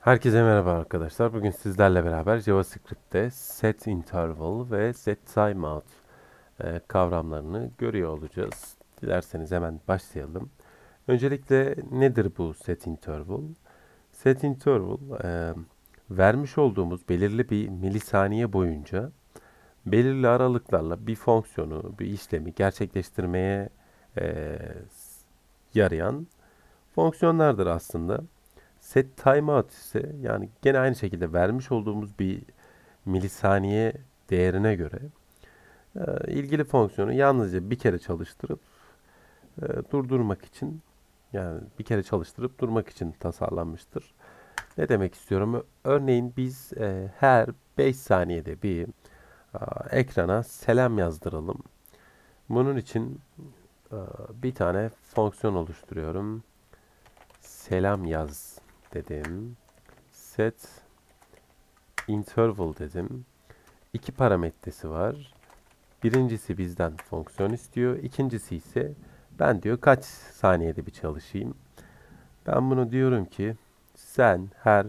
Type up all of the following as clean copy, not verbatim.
Herkese merhaba arkadaşlar. Bugün sizlerle beraber JavaScript'te setInterval ve setTimeout kavramlarını görüyor olacağız. Dilerseniz hemen başlayalım. Öncelikle nedir bu setInterval? SetInterval vermiş olduğumuz belirli bir milisaniye boyunca belirli aralıklarla bir fonksiyonu, bir işlemi gerçekleştirmeye e, yarayan fonksiyonlardır aslında. Set timeout ise yani gene aynı şekilde vermiş olduğumuz bir milisaniye değerine göre ilgili fonksiyonu yalnızca bir kere çalıştırıp durdurmak için, yani bir kere çalıştırıp durmak için tasarlanmıştır. Ne demek istiyorum? Örneğin biz her 5 saniyede bir ekrana selam yazdıralım. Bunun için bir tane fonksiyon oluşturuyorum. Selam yaz dedim. Set interval dedim. İki parametresi var. Birincisi bizden fonksiyon istiyor. İkincisi ise ben diyor kaç saniyede bir çalışayım. Ben bunu diyorum ki sen her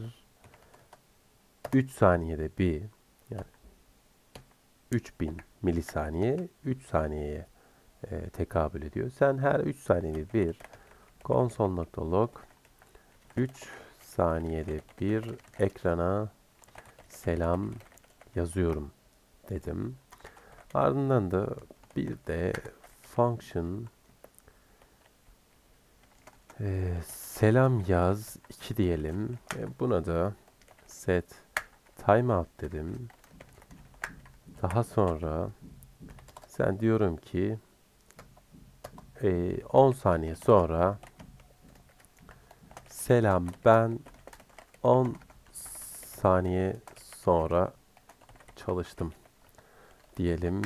3 saniyede bir, yani 3000 milisaniye 3 saniyeye tekabül ediyor. Sen her 3 saniyede bir console.log 3 saniyede bir ekrana selam yazıyorum dedim. Ardından da bir de function selam yaz 2 diyelim. Buna da set timeout dedim. Daha sonra sen diyorum ki 10 saniye sonra selam ben 10 saniye sonra çalıştım diyelim.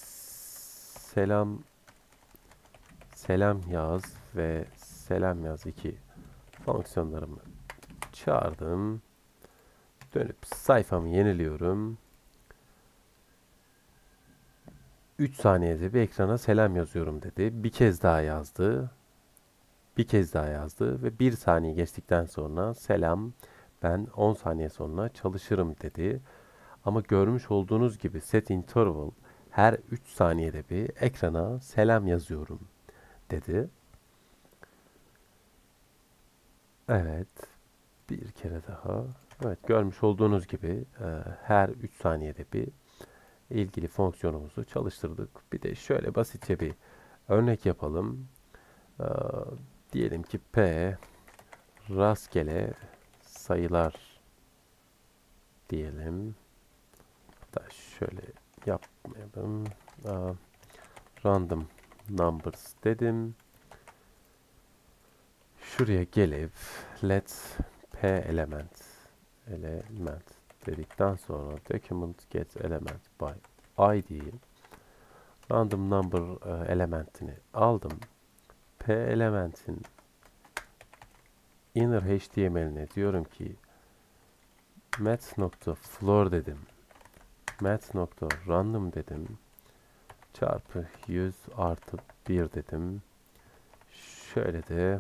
Selam yaz ve selam yaz 2 fonksiyonlarımı çağırdım. Dönüp sayfamı yeniliyorum. 3 saniyede bir ekrana selam yazıyorum dedi. Bir kez daha yazdı. Bir kez daha yazdı ve 1 saniye geçtikten sonra selam ben 10 saniye sonra çalışırım dedi. Ama görmüş olduğunuz gibi set interval her 3 saniyede bir ekrana selam yazıyorum dedi. Evet, bir kere daha. Evet, görmüş olduğunuz gibi her 3 saniyede bir ilgili fonksiyonumuzu çalıştırdık. Bir de şöyle basitçe bir örnek yapalım. E, Diyelim ki P rastgele sayılar diyelim. Hatta şöyle yapmayalım. Random numbers dedim. Şuraya gelip let p element dedikten sonra document get element by id random number elementini aldım. P elementin inner html'ine diyorum ki math.floor dedim. Math.random dedim. Çarpı 100 artı 1 dedim. Şöyle de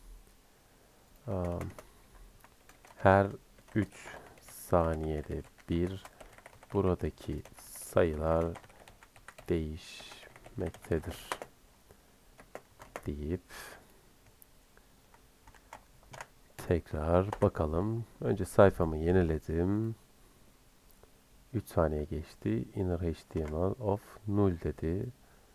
her 3 saniyede bir buradaki sayılar değişmektedir deyip tekrar bakalım. Önce sayfamı yeniledim. 3 saniye geçti. Inner HTML of null dedi.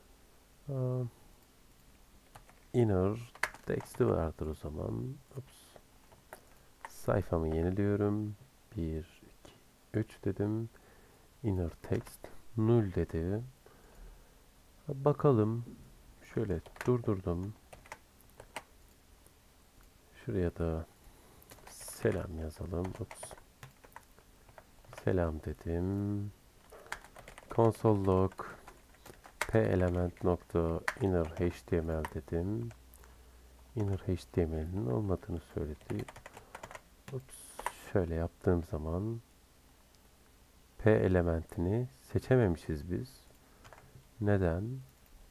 Inner text'i vardır o zaman. Ups. Sayfamı yeniliyorum. 1, 2, 3 dedim. Inner text null dedi. Bakalım. Şöyle durdurdum. Şuraya da selam yazalım. Ups. Selam dedim. Console log p element nokta inner html dedim. Inner html'in olmadığını söyledi. Ups. Şöyle yaptığım zaman p elementini seçememişiz biz. Neden?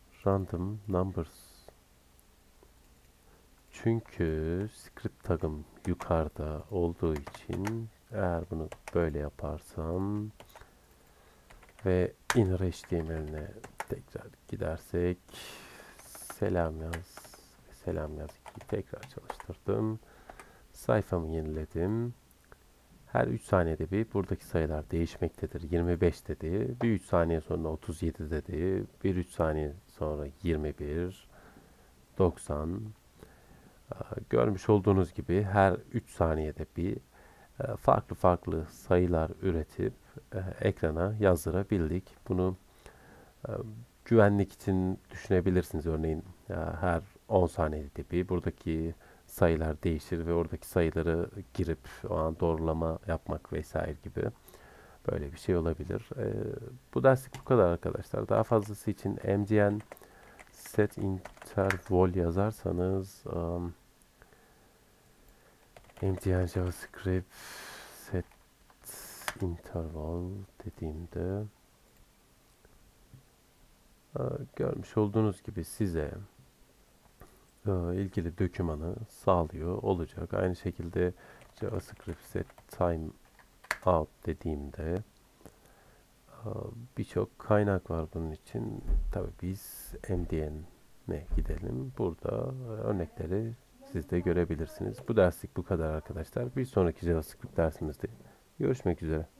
Random numbers. Çünkü script tag'ım yukarıda olduğu için eğer bunu böyle yaparsam ve inner HTML'ine tekrar gidersek selam yaz ve selam yaz 2'yi tekrar çalıştırdım. Sayfamı yeniledim. Her 3 saniyede bir buradaki sayılar değişmektedir. 25 dedi. Bir 3 saniye sonra 37 dedi. Bir 3 saniye sonra 21, 90. Görmüş olduğunuz gibi her 3 saniyede bir farklı farklı sayılar üretip ekrana yazdırabildik. Bunu e, güvenlik için düşünebilirsiniz. Örneğin her 10 saniyede bir buradaki sayılar değişir ve oradaki sayıları girip o an doğrulama yapmak vesaire gibi böyle bir şey olabilir. Bu derslik bu kadar arkadaşlar. Daha fazlası için mdn set interval yazarsanız mdn javascript set interval dediğimde görmüş olduğunuz gibi size ilgili dokümanı sağlıyor olacak. Aynı şekilde JavaScript set time out dediğimde birçok kaynak var bunun için. Tabii biz MDN'e gidelim. Burada örnekleri siz de görebilirsiniz. Bu derslik bu kadar arkadaşlar. Bir sonraki JavaScript dersimizde görüşmek üzere.